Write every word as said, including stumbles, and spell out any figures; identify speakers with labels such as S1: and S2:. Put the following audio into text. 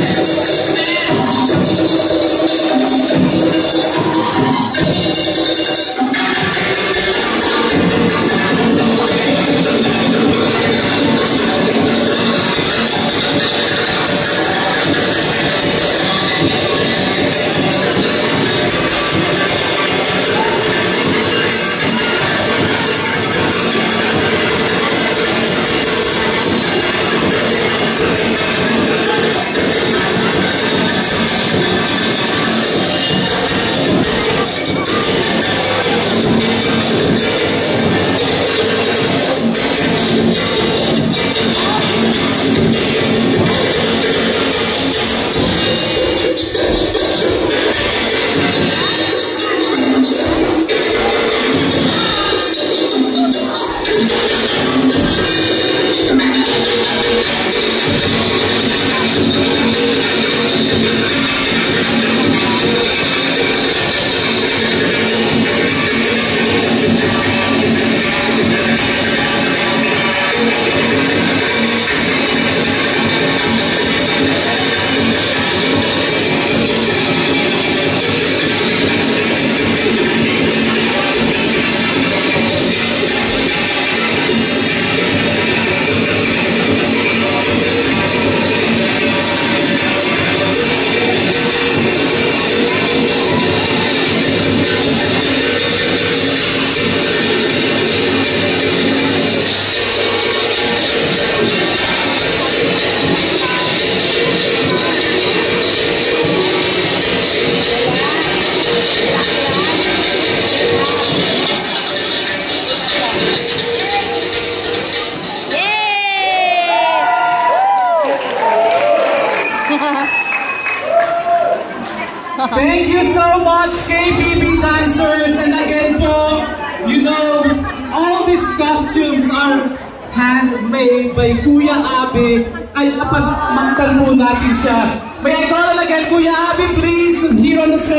S1: Thank you so much, K P B dancers. And again po, you know, all these costumes are handmade by Kuya Abi. Kaya napamangkal po natin siya. May I call again, Kuya Abi, please, here on the set.